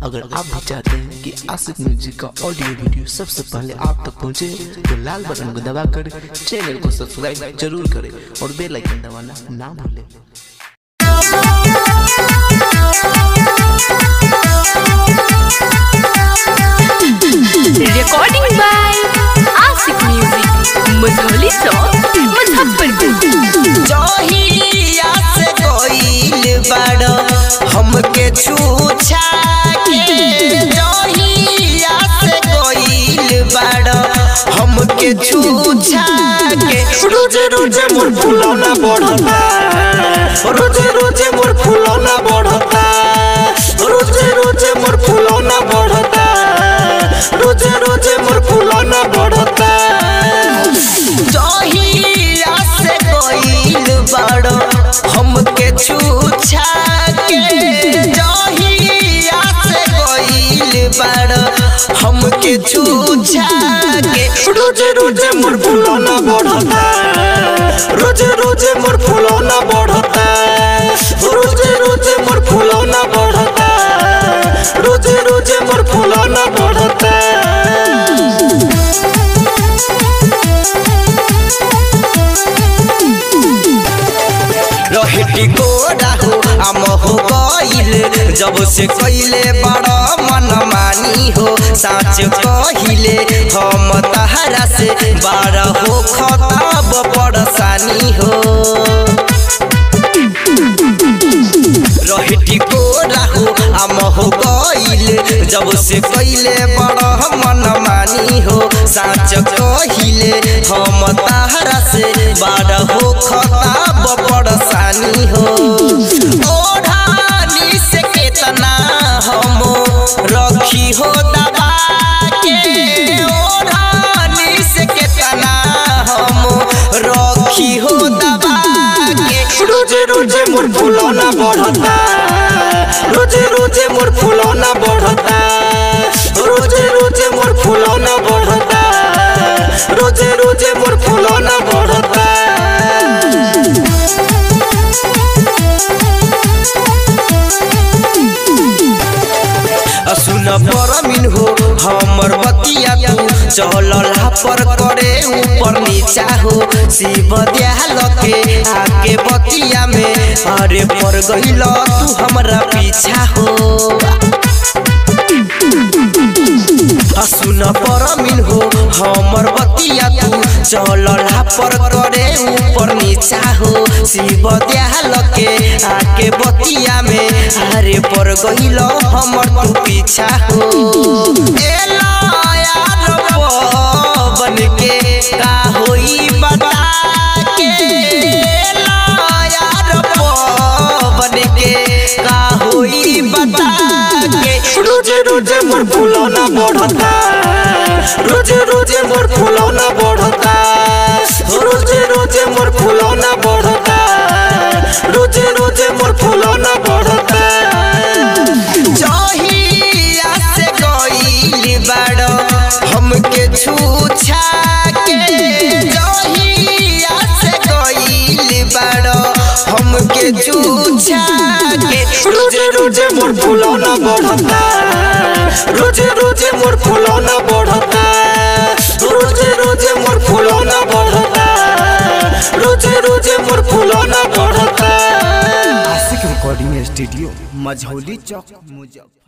अगर आप भी चाहते हैं कि आशिक म्यूजिक का ऑडियो वीडियो सबसे पहले आप तक पहुंचे तो लाल बटन को दबाकर चैनल को सब्सक्राइब जरूर करें और बेल आइकन दबाना ना भूलें। Recording by Ashiq music Majhauli Chowk Muzaffarpur. जहिया से कोइल बड़ हमके छूछा के, जहिया से कोइल बड़ हमके छूछा के। रोजे रोजे मोर फुलौना बढ़ता, रोजे रोजे मोर फुलौना बढ़ता, रोजे रोजे मोर फुलौना बढ़ता, रोजे रोजे मोर फुलौना बढ़ता। जहिया से कोइल बड़ हमके छूछा के, जहिया से कोइल बड़ हमके छूछा के। रोजे रोजे मोर फुलौना बढ़ता, रोजे रोजे मोर फुलौना बढ़ता, रोजे रोजे मोर फुलौना बढ़ता, रोजे रोजे मोर फुलौना बढ़ता। रहती गोरा हो आम हो गइल जब से कइले बड़ा मन मानी हो। साच कहिले हम तहरा से बड़ा हो खताब परेशानी हो। रहती गोरा हो आम हो गइल जब से कइले बड़ा मन मानी हो। साच कहिले हम तहरा से बड़ा हो खताब परेशानी हो। ओढ़ानी से केतना हम रखी हो दबा के, ओढ़ानी से केतना हम रखी हो दबा के। रोजे रोजे मोर फुलौना बढ़ता, रोजे रोजे मोर फुलौना बढ़ता, रोजे रोजे मोर फुलौना बढ़ता, रोजे रोजे मोर फुलौना बढ़ता। सुन परमिन हो हमर बतिया तू चलला पर करे ऊपर नीचा हो। शिव दयाल के आके बतिया में अरे पर गइल तू हमरा पीछा हो। सुन परमिन हो हमर बतिया तू चलला पर करे ऊपर नीचा हो। शिव दयाल के आके बतिया में अरे पर गइल हमर तू पीछा हो। एला यार बन के का होई बता के, एला यार बन के का होई बता के। रोजे रोजे मोर फुलौना बढ़ता, रोजे रोजे मोर फुलौना बढ़ता, रोजे रोजे मोर फुलौना बढ़ता, रोजे रोजे मोर फुलौना बढ़ता। जहिया से कोइल बड़ हमके छूछा के, जहिया से कोइल बड़ हमके छूछा के। रोजे रोजे मोर फुलौना बढ़ता, रोजे रोजे मोर फुलौना बढ़ता, रोजे रोजे मोर फुलौना बढ़ता, रोजे रोजे मोर फुलौना बढ़ता। Ashiq recording studio Majhauli Chowk Muzaffarpur.